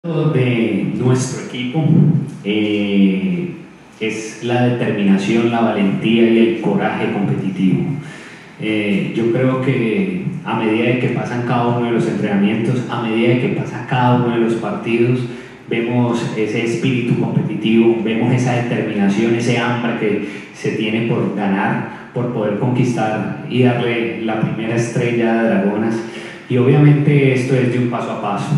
De nuestro equipo es la determinación, la valentía y el coraje competitivo. Yo creo que a medida de que pasan cada uno de los entrenamientos, a medida de que pasa cada uno de los partidos, vemos ese espíritu competitivo, vemos esa determinación, ese hambre que se tiene por ganar, por poder conquistar y darle la primera estrella a Dragonas. Y obviamente esto es de un paso a paso.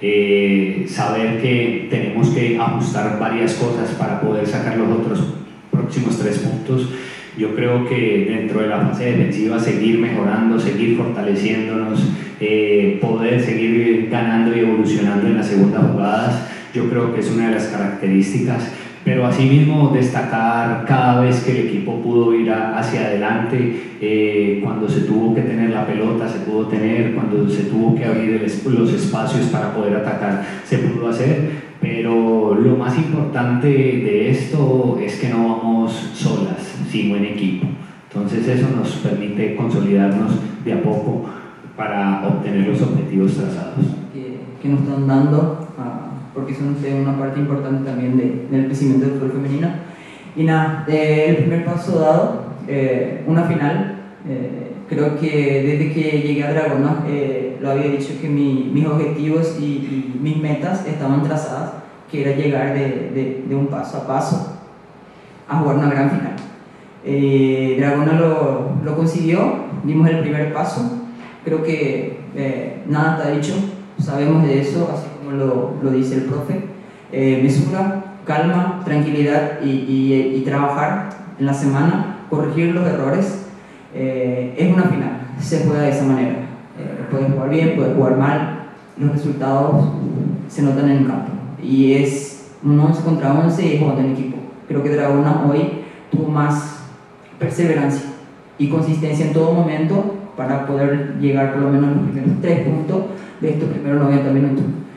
Saber que tenemos que ajustar varias cosas para poder sacar los otros próximos 3 puntos. Yo creo que dentro de la fase defensiva seguir mejorando, seguir fortaleciéndonos, poder seguir ganando y evolucionando en las segundas jugadas, yo creo que es una de las características. Pero asimismo destacar cada vez que el equipo pudo ir hacia adelante, cuando se tuvo que tener la pelota se pudo tener, cuando se tuvo que abrir los espacios para poder atacar se pudo hacer, pero lo más importante de esto es que no vamos solas, sino en equipo. Entonces eso nos permite consolidarnos de a poco para obtener los objetivos trazados. Que nos están dando, porque son ustedes una parte importante también del crecimiento del fútbol femenino. Y nada, el primer paso dado, una final. Creo que desde que llegué a Dragonas lo había dicho que mis objetivos y mis metas estaban trazadas, que era llegar de un paso a paso a jugar una gran final. Dragonas lo consiguió, dimos el primer paso. Creo que nada está dicho, sabemos de eso, así como lo dice el profe. Mesura, calma, tranquilidad y trabajar en la semana, corregir los errores. Es una final, se juega de esa manera. Puedes jugar bien, puedes jugar mal, los resultados se notan en el campo. Y es un 11 contra 11 y jugando en equipo. Creo que Dragonas hoy tuvo más perseverancia y consistencia en todo momento para poder llegar por lo menos a los primeros 3 puntos de estos primeros 90 minutos.